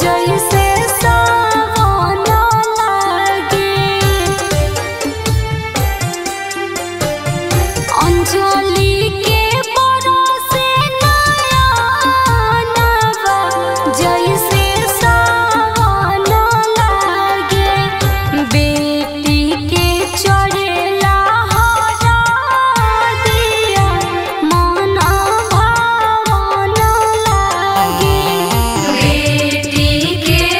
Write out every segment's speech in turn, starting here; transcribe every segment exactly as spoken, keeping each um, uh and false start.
जैसे सावन लागे। अंजलि के बरसे नयनवा जैसे सावन लागे। बेटी के चढ़ेला हरदिया मन भावन लागे। बेटी के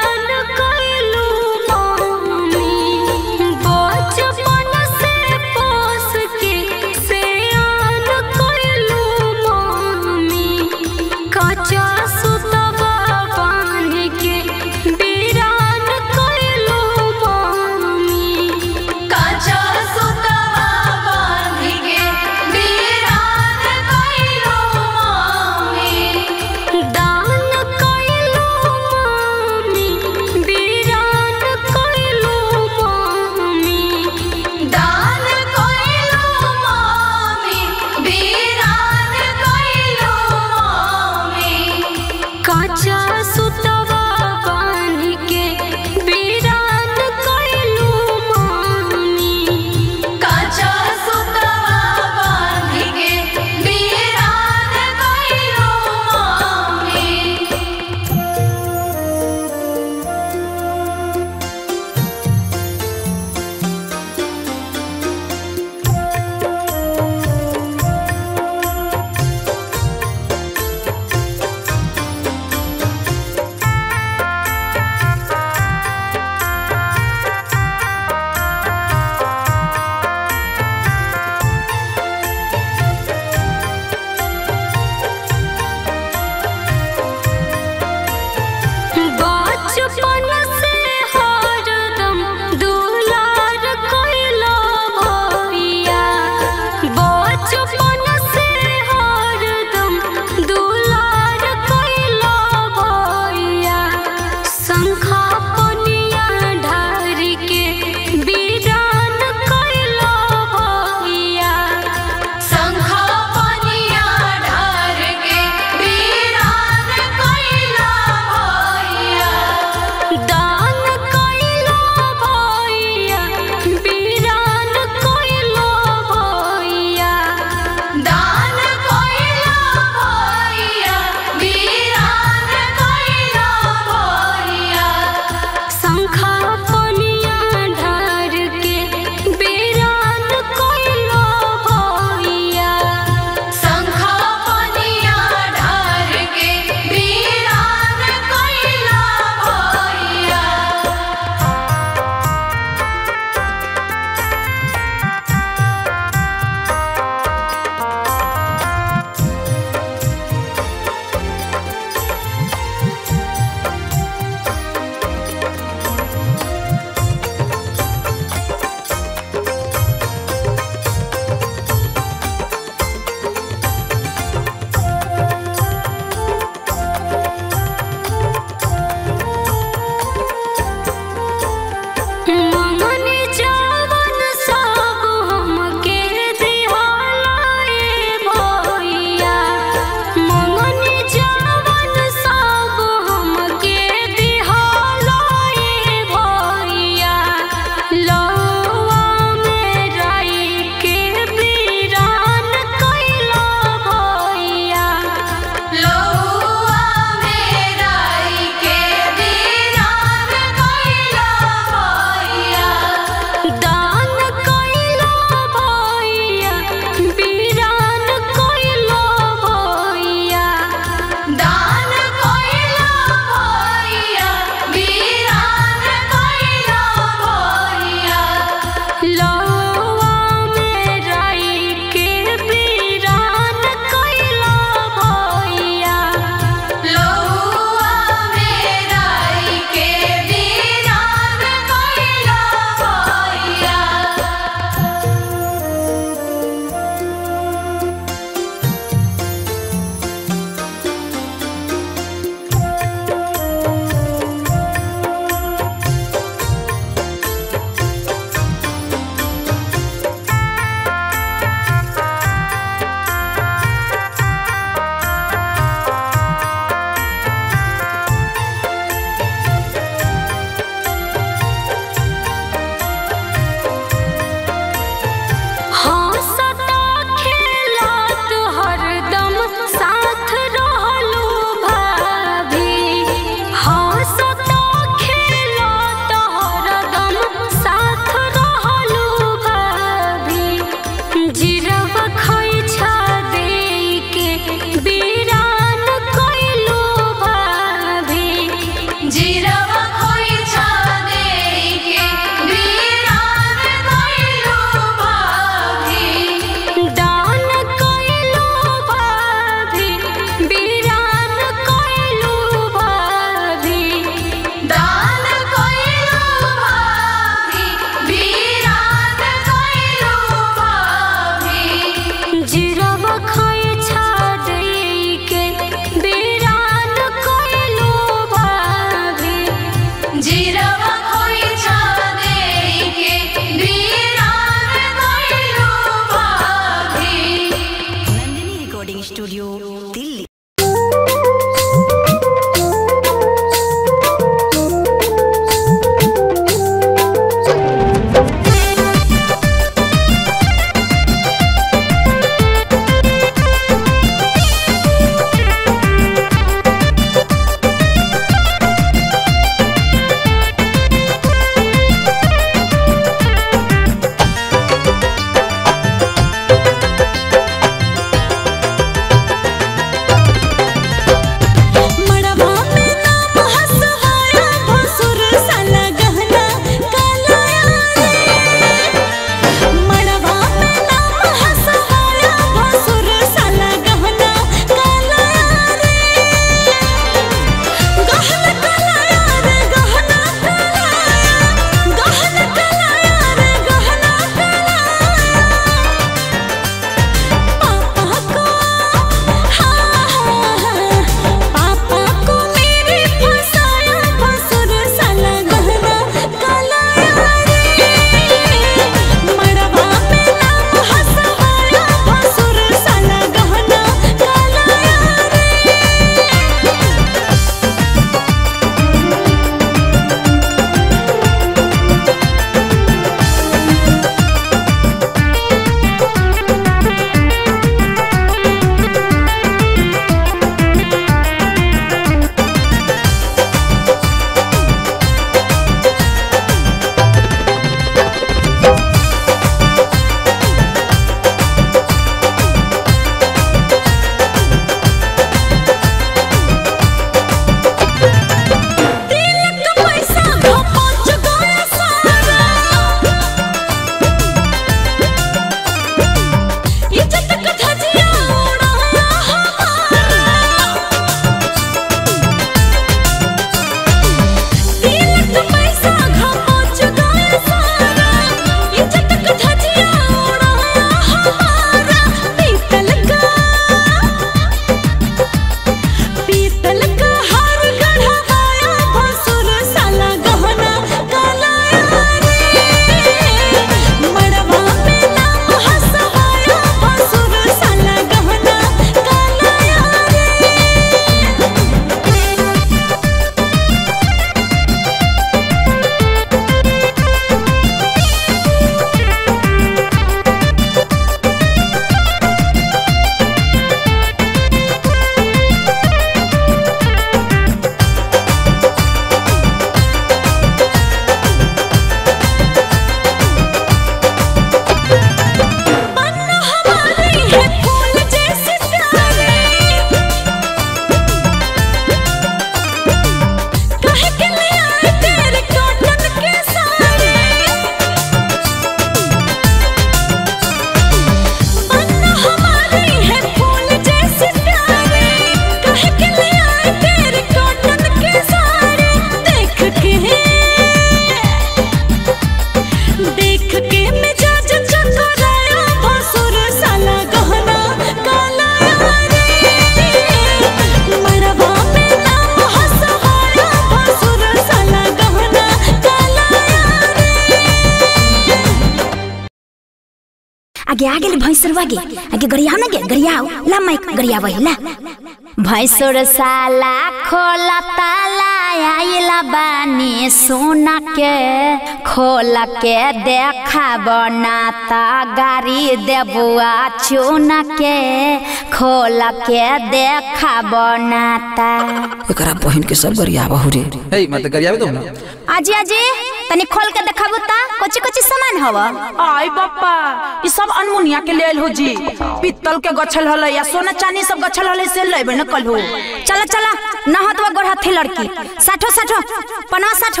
आगे आगे ले भैंसुर आगे आगे गरियाओ ना गे गरियाओ ला माइक गरिया वही ला भैंसुर साला खोला ताला आइला बानी सोना के खोला के देखा बनाता गाड़ी देबुआ चुना के खोला के देखा बनाता एकरा बहन के सब गरिया बहु रे हे मत गरिया दो ना आजी आजी तनी खोल के देखाबू ता कोची कोची सामान हवा आई बापा ई सब अनमुनिया के लेल हो जी पित्तल के गछल हले या सोना चांदी सब गछल हले से लेबे न कल हो चला चला ना हो तो गोड़ हाथे लड़की साठो साठो पना साठो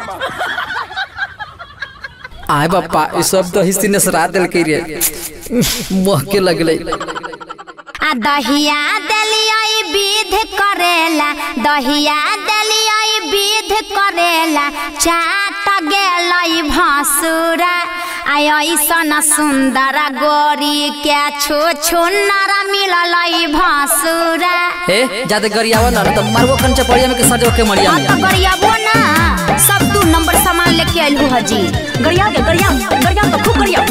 आय बापा ई सब तो हिस्सी ने सरा देल के रे मोह के लगले आ दहिया दलियाई विध करेला दहिया दलियाई विध करेला चाट गेलई भसुरा आय ऐसन सुंदर गोरी के छो छुन्नरा मिललई भसुरा ए जाते गरियावा ना तो मारबो कंचा पड़िया में के सजो के मरिया में तो गरियाबो ना सब दू नंबर सामान लेके आइलू हजी गरिया के गरिया गरिया तो खूब गरिया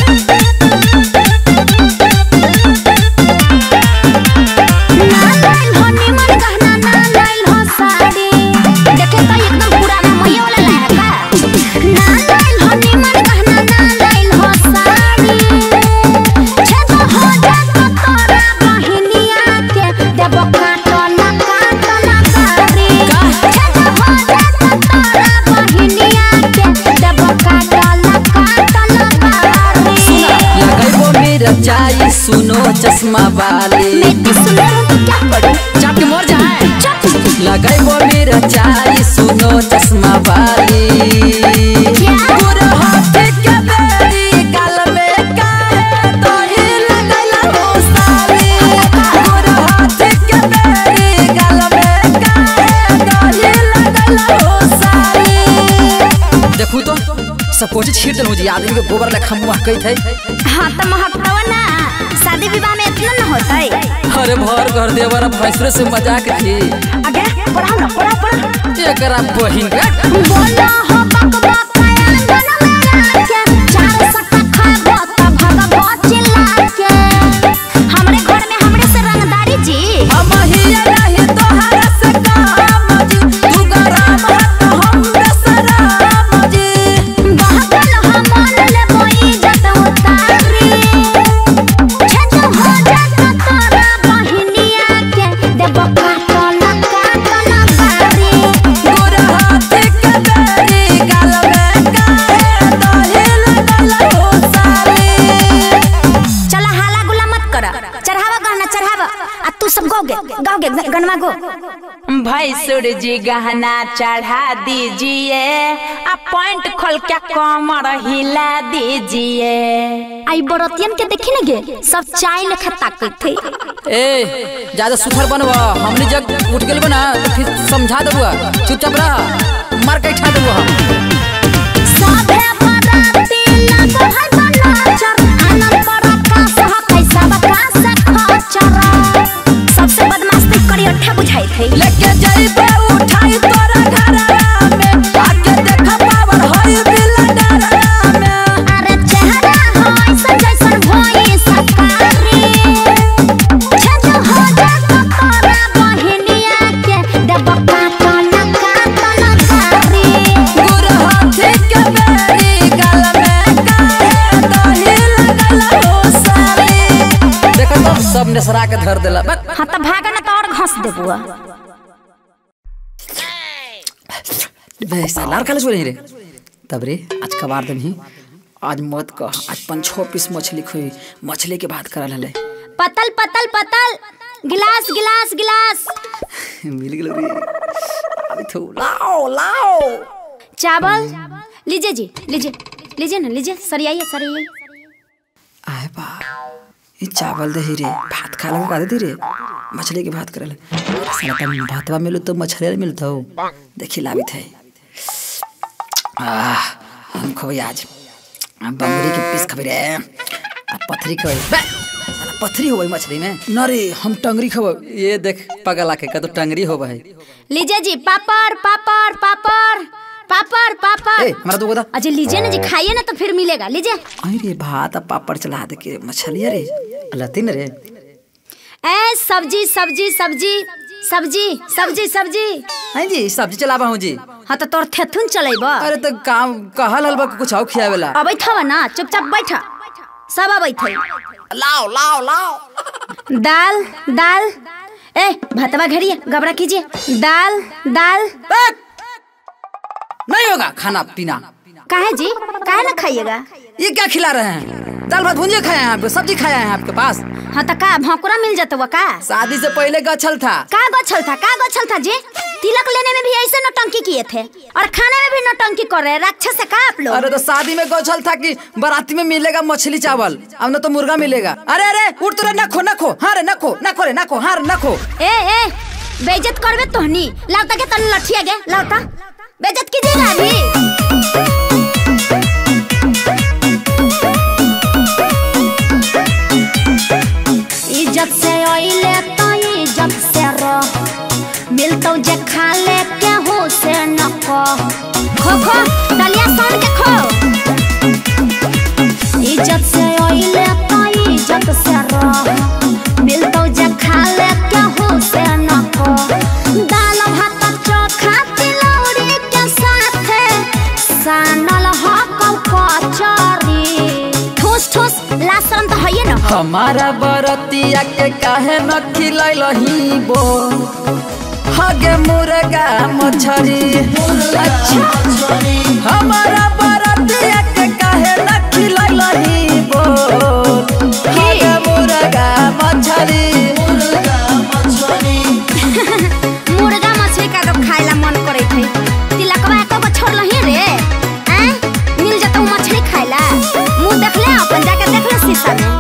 चाय सुनो चश्मा वाली चाप के मर जाए लगाई वो मेरा चाय सुनो चश्मा वाली पूरा हाथ के बेरी गाल में काहे दही लगला हो साली पूरा हाथ के बेरी गाल में काहे दही लगला हो साली देखू तो सब कुछ छीट देलू जी आदमी के गोबर लेखा मुंह कई थे हां त महकवा ना शादी विवाह में इतना न होतई अरे भर घर देवर भैंसुर से मजाक थी आगे पढ़ा ना पढ़ा पढ़ा एकरा बहिन के बोला हो बकवा काया गन में के चार सट्टा खाबो त भगवा चिल्ला के हमरे घर में हमरे से रंगदारी जी हम ही रहे तोहरा से काम जी तू गरम हाथ हम सराम जी बहकल हम ले बोई जत उतारी छत हो जात तोरा बहिनिया के देबो काटल काटल बारी गोरा हाथ के बेरी गाल में काहे दही लगला हो साली चला हाला गुला मत कर चढ़ावा गहना चढ़ावा आ तू सब गाओगे गाओगे गनवा गो भैंसुर जी गहना चढ़ा दीजिए आ पॉइंट खोल के कमर हिला दीजिए आई बरतियन के देखी न गे सब चाय लेखा ताकत थे ए ज्यादा सुथर बनवा हमनी जग उठ गेल बना तो फिर समझा देबुआ चुपचाप रह मार के ठा देबुआ साभे बराती लगो है बनाचर आनंद बरका सह कैसा बका से खचर सबसे बदमाशी करी अठा बुझाई थे लेके जाइबे उठाई तोरा घरवा में आके देख पावर होई बिलडरवा में अरे चेहरा हो ऐसा जैसन भोई सकारी छत हो जात तोरा बहिनिया के देबो काटल काटल बारी गोरा हाथ के बेरी गाल में काहे दही लगला हो साली देख तो सब नेसरा के धर देला बस हां त भागा न त और घस देबुआ वैसा लार खाले सोरे रे तब रे आज कबार दिन ही आज मत कह आज पांच छह पीस मछली खोई मछली के बात करल हले पतल पतल पतल गिलास गिलास गिलास मिल गेल रे अभी तो लाओ लाओ चावल लीजिए जी लीजिए लीजिए ना लीजिए सरियाइए सरियाइए आए बा ये चावल दे रे भात खा लगा का दे रे मछली के भात करल साला तम भातवा मिलो तो मछली मिलता हो देखी लावी थे आह हम खबई आज हम बंगरी के पीस खबई रे आ पथरी खबई बे साला पथरी होई मछली में न रे हम टंगरी खब ये देख पगला के का तो टंगरी होबे है लीजिए जी पापड़ पापड़ पापड़ पापड़ पापड़। ए हमारा दो अजय लीजिए ना जी, खाइए ना तो फिर मिलेगा, लीजिए। अरे भात पापड़ चला दे के मछली रे लतीन रे। ए सब्जी सब्जी सब्जी सब्जी सब्जी सब्जी। हां जी सब्जी चलाबा हूं जी। हां तो तोर थेथुन चलेबा। अरे तो काम कहल हलबा कुछ और खियावेला। अब बैठा ना, चुपचाप बैठा, सब बैठे। लाओ लाओ लाओ। दाल दाल। ए भातवा घरिए गबरा कीजिए। दाल दाल। नहीं होगा खाना पीना। काहे जी, काहे ना खाइएगा? ये क्या खिला रहे हैं? दाल भात भुंजिया खाया है आपको, सब्जी खाया है आपके पास? हाँ तो का भौंकरा मिल जाता हुआ का? शादी से पहले गछल था। का गछल था, का गछल था जी? तिलक लेने में भी ऐसे नौटंकी किए थे और खाने में भी नौटंकी कर रहे हैं, राक्षस है का आप लोग? अरे तो शादी में गछल था कि बाराती में मिलेगा मछली चावल, अब न तो मुर्गा मिलेगा। अरे अरे उठ तो रे, नखो नखो, हाँ रे नखो नखो रे नखो, हाँ रे नखो। ए ए बेइज्जत करबे तोहनी, लाउता के तन लठिया गे, लाउता बेइज्जत कीजिएगा अभी। इज्जत से ओइले तो इज्जत से रह, मिलतो जे खा ले केहू से न खो। खो खो डलिया सन के खो। इज्जत से ओइले तो इज्जत से रह, मिलतो जे खा ले केहू से न खो। दाल भात चोखा तिलौरी के साथे सानल हकल कचौरी। ठूस ठूस लासन तो है न। हमारा बरतिया के काहे न खिलैलही बो, हगे मुर्गा मछरी। अच्छा हमारा बरतिया के काहे न खिलैलही बो, हगे मुर्गा मछरी। मुर्गा मछली का तो खाइला मन करे थे, तिलकवा एको को छोड़ लही रे। हैं मिल जाता मछली खाइला, मुंह देख ले अपन, जाके देख ले शीशा में।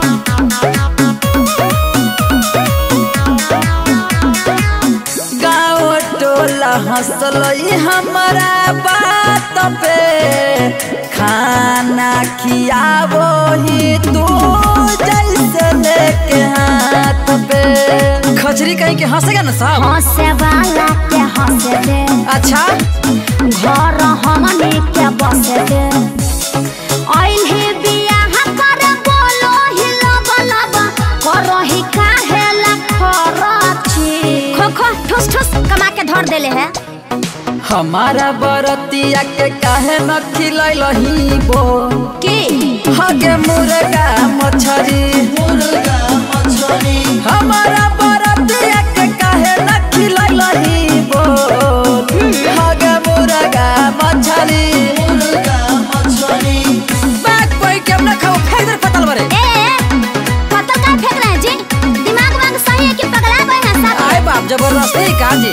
गाँव टोला हंसलई हमारा बात पे, खाना खियावो ही तू जैसे लेके हाथ पे। खचरी कहीं के हंसेगा ना साहब? हंसे वाला के हंसे दे। अच्छा घर हमने के बसे दे। आइल ही बियाह कर बोलो ही लब लब, करो ही काहे ला खरची। खो खो ठुस ठुस कमा के धर देले है। हमारा बरतिया के काहे न खिलैलही बो, की हगे मुर्गा मछरी। मुर्गा मछरी हमारा बरतिया के काहे न खिलैलही बो, हगे मुर्गा मछरी। मुर्गा मछरी बैक कोई केम न खाओ, फेंक दे पतल बरे। ए पतल का फेंक रहे हैं जी? दिमाग वांग सही है कि पगला गए हैं सब? आए बाप जबरदस्ती का जी।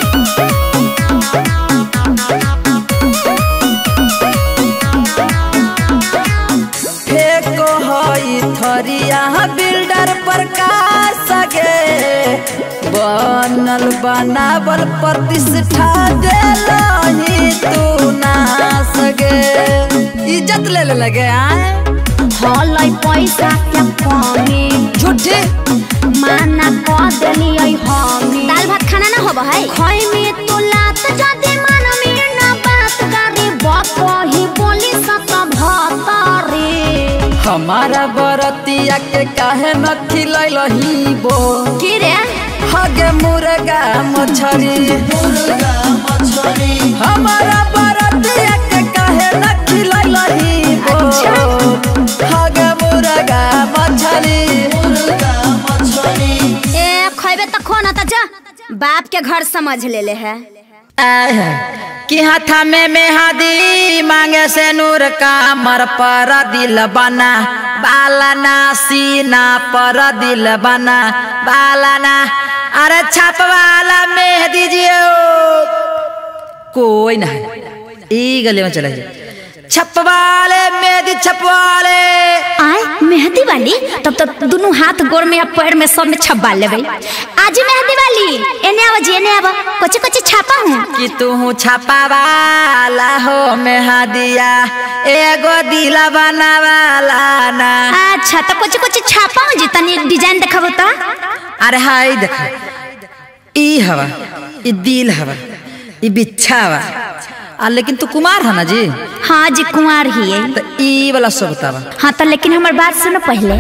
फेको हई थरिया बिल्डर प्रकाश गे, बनल बनावल प्रतिष्ठा देलही तू नास गे। इज्जत ले ले लगे आए हलाई पैसा के कमी, झूठे माना क देली आई हमी। दाल भात खाना ना होबा है, खोई में तो लात जदी मन में ना बात करे, बाप ही बोली सत भतरे। हमारा बरतिया के काहे न खिलैलही बो, की रे हगे मुर्गा मछरी। मुर्गा मछरी हमारा बरतिया के काहे न खिलैलही बो, हगे मुर्गा मछरी। मुर्गा मछरी ए खइबे त खो ना त जा, बाप के घर समझ ले ले है। कि हाथा में मेहदी मांगे से नूर का मर पर दिल बना, बालना सीना पर दिल बना बालना। अरे छाप वाला मेहदी जियो कोई ना, ई गले में चले जाए। छपवाले मेहदी छपवाले आए मेहंदी वाली, तब तक दोनों हाथ गोर में या पैर में सब में छपवा लेबे। आज मेहंदी वाली एने आवा जी, एने आवा, कुछ कुछ छापा हूँ कि तू हूँ छापा वाला हो मेहदिया, एगो दिला बना वाला ना। अच्छा तो कुछ कुछ छापा हूँ जी, तनी डिजाइन दिखाबो तो। अरे हाय देखो, ई हवा ई दिल हवा ई बिच्छा हवा, आ लेकिन तू कुमार है ना जी? हाँ जी कुंवार ही है। तो ई वाला सब बतावा। हाँ तो लेकिन हमार बात सुनो पहले।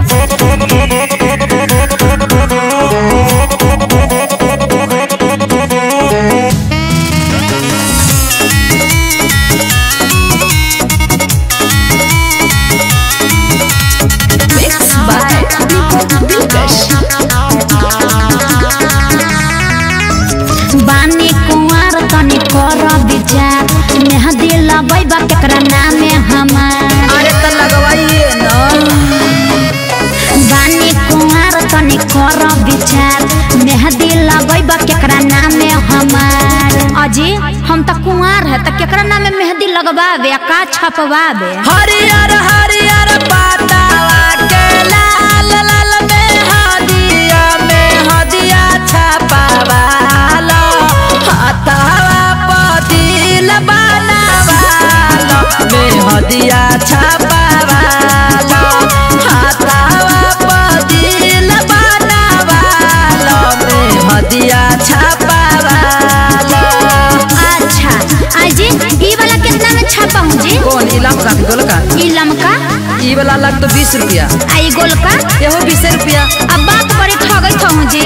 बानी कुंवार तनी कर विचार, मेहंदी लगैबा केकरा नामे हमार। अरे तो लगवाइए ना। बानी कुंवार तनी कर विचार, मेहंदी लगैबा केकरा नामे हमार। अजी हम तो कुंवार है तो केकरा नामे मेहंदी लगवावे का छपवावे? हरियर हरियर पातावा के लाल लाल मेहंदिया मेहंदिया छपावालो, हाथवा पतिल बनावालो, मेहंदिया छपावालो, हाथवा पतिल बनावालो, मेहंदिया छपावालो। अच्छा अजी ई वाला कितना में छपाऊं जी? कौन इलाम का गोल का? ई लमका ई वाला लग तो बीस रुपया। आई गोल का एहो बीस रुपया। अब बात बड़ी ठगई थहू जी।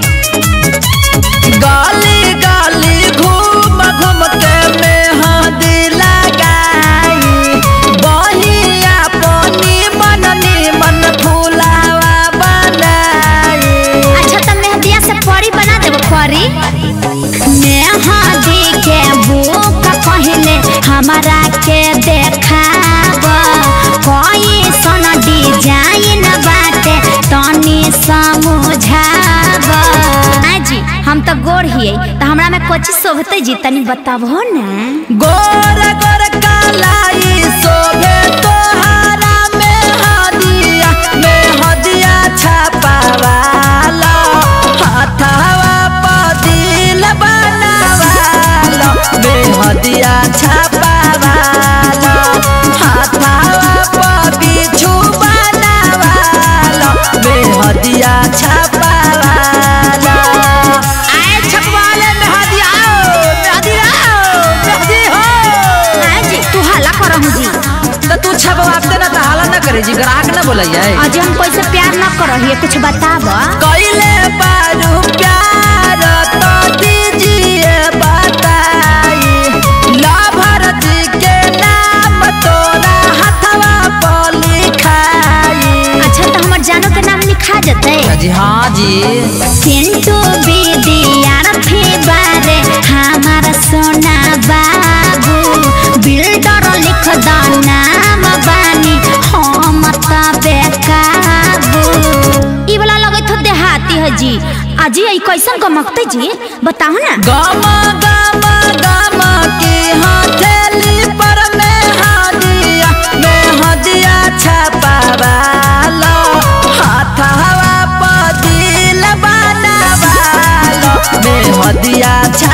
गाली गाली घूम घूम के मेहंदी लगाई, बहिया पानी मननी मन फुलावा बनाई। अच्छा तो मेहंदिया से परी बना देबो परी। मेहंदी के बुक पहले हमारा के देखाब, कोई सन डिजाइन बाटे तनी समझाब। जी हम तो गोर हियै तो हमरा में कोची शोभते जी तनी बताबो ना। गोर गोर कालाई शोभे तोहारा मेहंदिया मेहंदिया छपावालो, हाथवा पतिल बनावालो, मेहंदिया छपावालो, हाथवा पबिछु बनावालो, मेहंदिया छपावालो। आए छपवाले मेहंदी आओ, मेहंदी आओ, मेहंदी हो। हाँ जी तू हल्ला करहु जी। तो तू छपवाते ना तो हाला ना करे जी, ग्राहक ना बोलैया। अजी हम कोई से प्यार न करहिए, कुछ बताब। कइले बारू प्यार तो दीजिए बताई, लाभर जी के नाम तोरा हथवा पर लिखाई। अच्छा तो हमर जानो के नाम लिखा जते? जी हाँ जी। सिंटू विद्यार्थी बारे हमार सोना बाबू, बिल्डर लिख द नाम बानी हम त बेकाबू। ई वाला लगे तो देहाती है जी। अजी ई कैसन गमकते जी बताओ ना। गामा गामा गामा की हथेली पर मेहंदिया मेहंदिया छपावालो, हाथवा पतिल बनावालो, मेहंदिया